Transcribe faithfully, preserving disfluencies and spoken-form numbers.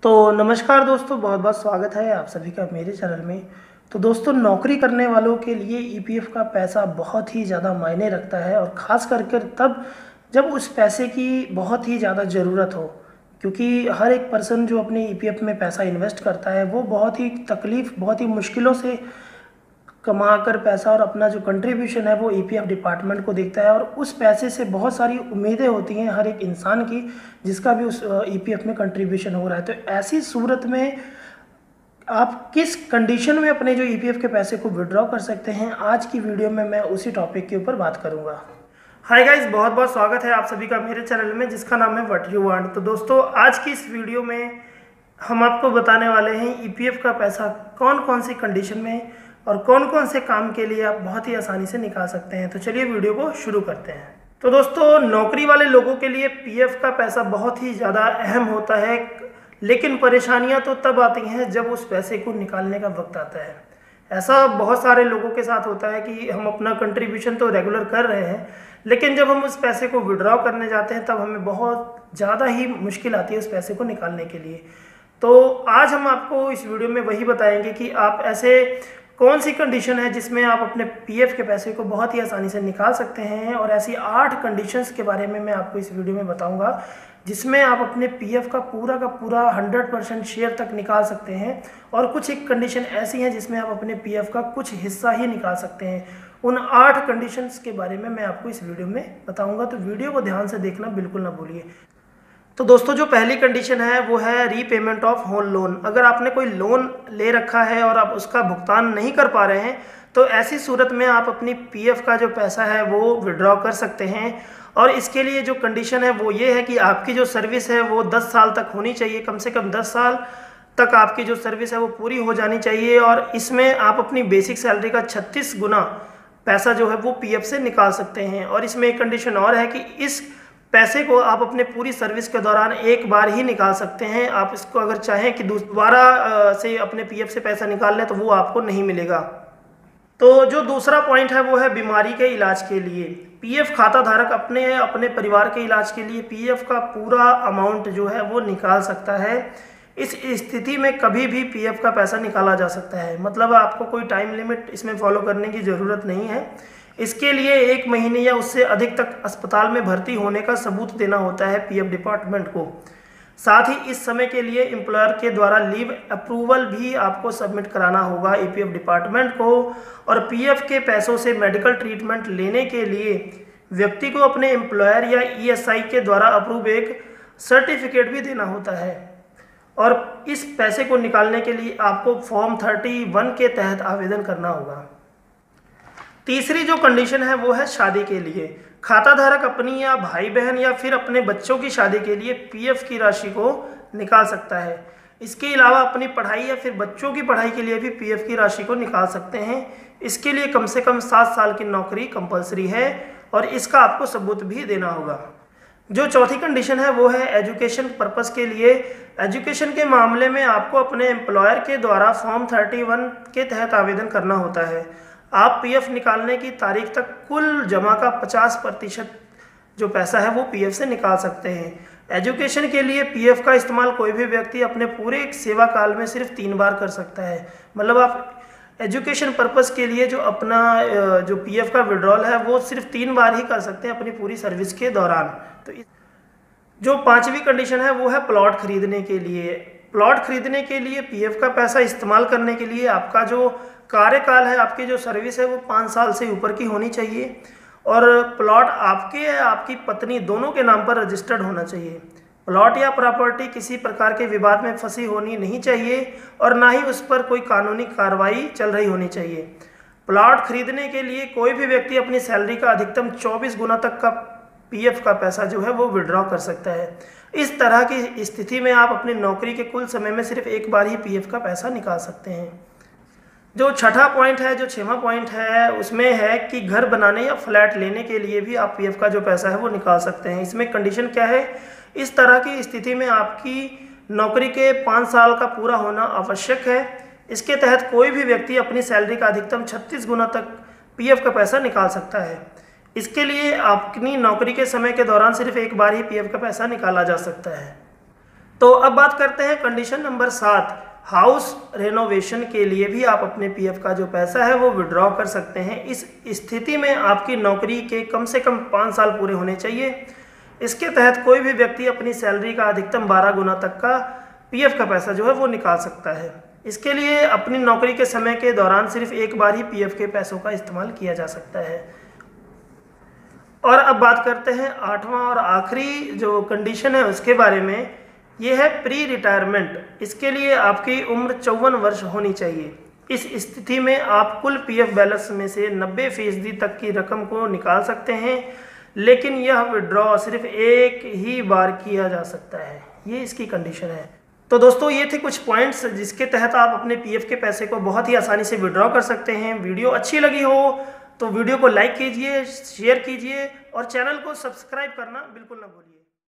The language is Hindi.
तो नमस्कार दोस्तों, बहुत बहुत स्वागत है आप सभी का मेरे चैनल में। तो दोस्तों, नौकरी करने वालों के लिए ईपीएफ का पैसा बहुत ही ज़्यादा मायने रखता है, और ख़ास करके तब जब उस पैसे की बहुत ही ज़्यादा ज़रूरत हो। क्योंकि हर एक पर्सन जो अपने ईपीएफ में पैसा इन्वेस्ट करता है वो बहुत ही तकलीफ़, बहुत ही मुश्किलों से कमा कर पैसा और अपना जो कंट्रीब्यूशन है वो ईपीएफ डिपार्टमेंट को देखता है, और उस पैसे से बहुत सारी उम्मीदें होती हैं हर एक इंसान की जिसका भी उस ईपीएफ में कंट्रीब्यूशन हो रहा है। तो ऐसी सूरत में आप किस कंडीशन में अपने जो ईपीएफ के पैसे को विड्रॉ कर सकते हैं, आज की वीडियो में मैं उसी टॉपिक के ऊपर बात करूंगा। हाय गाइस, बहुत बहुत स्वागत है आप सभी का मेरे चैनल में जिसका नाम है व्हाट यू वांट। तो दोस्तों, आज की इस वीडियो में हम आपको बताने वाले हैं ईपीएफ का पैसा कौन कौन सी कंडीशन में और कौन कौन से काम के लिए आप बहुत ही आसानी से निकाल सकते हैं। तो चलिए वीडियो को शुरू करते हैं। तो दोस्तों, नौकरी वाले लोगों के लिए पीएफ का पैसा बहुत ही ज़्यादा अहम होता है, लेकिन परेशानियां तो तब आती हैं जब उस पैसे को निकालने का वक्त आता है। ऐसा बहुत सारे लोगों के साथ होता है कि हम अपना कंट्रीब्यूशन तो रेगुलर कर रहे हैं, लेकिन जब हम उस पैसे को विड्रॉ करने जाते हैं तब हमें बहुत ज़्यादा ही मुश्किल आती है उस पैसे को निकालने के लिए। तो आज हम आपको इस वीडियो में वही बताएंगे कि आप ऐसे कौन सी कंडीशन है जिसमें आप अपने पीएफ के पैसे को बहुत ही आसानी से निकाल सकते हैं, और ऐसी आठ कंडीशंस के बारे में मैं आपको इस वीडियो में बताऊंगा जिसमें आप अपने पीएफ का पूरा का पूरा हंड्रेड परसेंट शेयर तक निकाल सकते हैं। और कुछ एक कंडीशन ऐसी हैं जिसमें आप अपने पीएफ का कुछ हिस्सा ही निकाल सकते हैं। उन आठ कंडीशंस के बारे में मैं आपको इस वीडियो में बताऊँगा, तो वीडियो को ध्यान से देखना बिल्कुल ना भूलिए। तो दोस्तों, जो पहली कंडीशन है वो है रीपेमेंट ऑफ होम लोन। अगर आपने कोई लोन ले रखा है और आप उसका भुगतान नहीं कर पा रहे हैं तो ऐसी सूरत में आप अपनी पीएफ का जो पैसा है वो विड्रॉ कर सकते हैं। और इसके लिए जो कंडीशन है वो ये है कि आपकी जो सर्विस है वो दस साल तक होनी चाहिए। कम से कम दस साल तक आपकी जो सर्विस है वो पूरी हो जानी चाहिए, और इसमें आप अपनी बेसिक सैलरी का छत्तीस गुना पैसा जो है वो पीएफ से निकाल सकते हैं। और इसमें एक कंडीशन और है कि इस पैसे को आप अपने पूरी सर्विस के दौरान एक बार ही निकाल सकते हैं। आप इसको अगर चाहें कि दोबारा से अपने पीएफ से पैसा निकाल लें तो वो आपको नहीं मिलेगा। तो जो दूसरा पॉइंट है वो है बीमारी के इलाज के लिए। पीएफ खाता धारक अपने अपने परिवार के इलाज के लिए पीएफ का पूरा अमाउंट जो है वो निकाल सकता है। इस स्थिति में कभी भी पीएफ का पैसा निकाला जा सकता है, मतलब आपको कोई टाइम लिमिट इसमें फॉलो करने की ज़रूरत नहीं है। इसके लिए एक महीने या उससे अधिक तक अस्पताल में भर्ती होने का सबूत देना होता है पीएफ डिपार्टमेंट को। साथ ही इस समय के लिए एम्प्लॉयर के द्वारा लीव अप्रूवल भी आपको सबमिट कराना होगा ईपीएफ डिपार्टमेंट को। और पीएफ के पैसों से मेडिकल ट्रीटमेंट लेने के लिए व्यक्ति को अपने एम्प्लॉयर या ईएसआई के द्वारा अप्रूव एक सर्टिफिकेट भी देना होता है। और इस पैसे को निकालने के लिए आपको फॉर्म थर्टी वन के तहत आवेदन करना होगा। तीसरी जो कंडीशन है वो है शादी के लिए। खाता धारक अपनी या भाई बहन या फिर अपने बच्चों की शादी के लिए पीएफ की राशि को निकाल सकता है। इसके अलावा अपनी पढ़ाई या फिर बच्चों की पढ़ाई के लिए भी पीएफ की राशि को निकाल सकते हैं। इसके लिए कम से कम सात साल की नौकरी कंपलसरी है, और इसका आपको सबूत भी देना होगा। जो चौथी कंडीशन है वो है एजुकेशन पर्पस के लिए। एजुकेशन के मामले में आपको अपने एम्प्लॉयर के द्वारा फॉर्म थर्टी वन के तहत आवेदन करना होता है। आप पीएफ निकालने की तारीख तक कुल जमा का पचास प्रतिशत जो पैसा है वो पीएफ से निकाल सकते हैं। एजुकेशन के लिए पीएफ का इस्तेमाल कोई भी व्यक्ति अपने पूरे सेवा काल में सिर्फ तीन बार कर सकता है। मतलब आप एजुकेशन पर्पस के लिए जो अपना जो पीएफ का विड्रॉल है वो सिर्फ तीन बार ही कर सकते हैं अपनी पूरी सर्विस के दौरान। तो जो पांचवी कंडीशन है वो है प्लॉट खरीदने के लिए। प्लॉट खरीदने के लिए पीएफ का पैसा इस्तेमाल करने के लिए आपका जो कार्यकाल है, आपकी जो सर्विस है वो पाँच साल से ऊपर की होनी चाहिए, और प्लॉट आपके या आपकी पत्नी दोनों के नाम पर रजिस्टर्ड होना चाहिए। प्लॉट या प्रॉपर्टी किसी प्रकार के विवाद में फंसी होनी नहीं चाहिए, और ना ही उस पर कोई कानूनी कार्रवाई चल रही होनी चाहिए। प्लॉट खरीदने के लिए कोई भी व्यक्ति अपनी सैलरी का अधिकतम चौबीस गुना तक का पीएफ का पैसा जो है वो विड्रॉ कर सकता है। इस तरह की स्थिति में आप अपनी नौकरी के कुल समय में सिर्फ एक बार ही पीएफ का पैसा निकाल सकते हैं। जो छठा पॉइंट है, जो छठवां पॉइंट है, उसमें है कि घर बनाने या फ्लैट लेने के लिए भी आप पीएफ का जो पैसा है वो निकाल सकते हैं। इसमें कंडीशन क्या है, इस तरह की स्थिति में आपकी नौकरी के पाँच साल का पूरा होना आवश्यक है। इसके तहत कोई भी व्यक्ति अपनी सैलरी का अधिकतम छत्तीस गुना तक पीएफ का पैसा निकाल सकता है। इसके लिए अपनी नौकरी के समय के दौरान सिर्फ एक बार ही पीएफ का पैसा निकाला जा सकता है। तो अब बात करते हैं कंडीशन नंबर सात, हाउस रेनोवेशन के लिए भी आप अपने पीएफ का जो पैसा है वो विड्रॉ कर सकते हैं। इस स्थिति में आपकी नौकरी के कम से कम पाँच साल पूरे होने चाहिए। इसके तहत कोई भी व्यक्ति अपनी सैलरी का अधिकतम बारह गुना तक का पीएफ का पैसा जो है वो निकाल सकता है। इसके लिए अपनी नौकरी के समय के दौरान सिर्फ एक बार ही पीएफ के पैसों का इस्तेमाल किया जा सकता है। और अब बात करते हैं आठवां और आखिरी जो कंडीशन है उसके बारे में। ये है प्री रिटायरमेंट। इसके लिए आपकी उम्र चौवन वर्ष होनी चाहिए। इस स्थिति में आप कुल पीएफ बैलेंस में से नब्बे फीसदी तक की रकम को निकाल सकते हैं, लेकिन यह विड्रॉ सिर्फ एक ही बार किया जा सकता है। ये इसकी कंडीशन है। तो दोस्तों ये थे कुछ पॉइंट्स जिसके तहत आप अपने पीएफ के पैसे को बहुत ही आसानी से विड्रॉ कर सकते हैं। वीडियो अच्छी लगी हो तो वीडियो को लाइक कीजिए, शेयर कीजिए और चैनल को सब्सक्राइब करना बिल्कुल ना भूलिए।